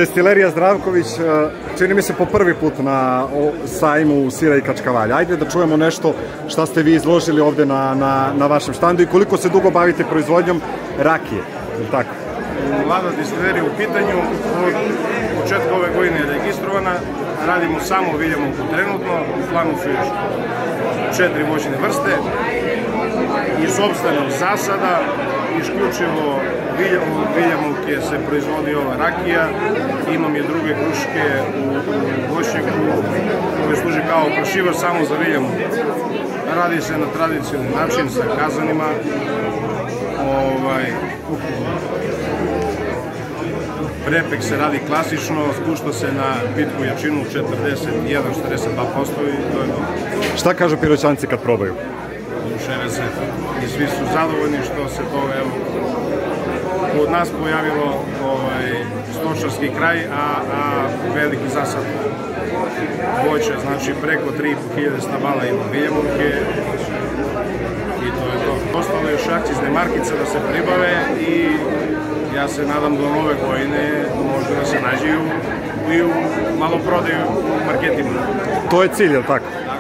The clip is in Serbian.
Destilerija Zdravković, čini mi se po prvi put na sajmu sira i kačkavalja. Ajde da čujemo nešto šta ste vi izložili ovde na vašem štandu i koliko se dugo bavite proizvodnjom rakije, je li tako? Mlada destilerija u pitanju, od početka ove godine je registrovana, radimo samo viljamovku trenutno, u planu su još 4 voćne vrste i sopstvenog zasada, isključivo viljamovke se proizvodi ova rakija, imam i druge kruške u voćnjaku koje služi kao oprašivač samo za viljamovke. Radi se na tradicionalni način sa kazanima, prepek se radi klasično, spušta se na pitku jačinu 41-42% i to je to. Šta kažu Piroćanci kad probaju? Duševe se i svi su zadovoljni što se to kod nas pojavilo stočarski kraj, a veliki zasad voća, znači preko 3.500 stabala ima viljamovke i to je to. Ostalo još akcizne markice da se pribave i ja se nadam do nove godine možda da se nađe i u maloprodaju u marketima. To je cilj, je li tako?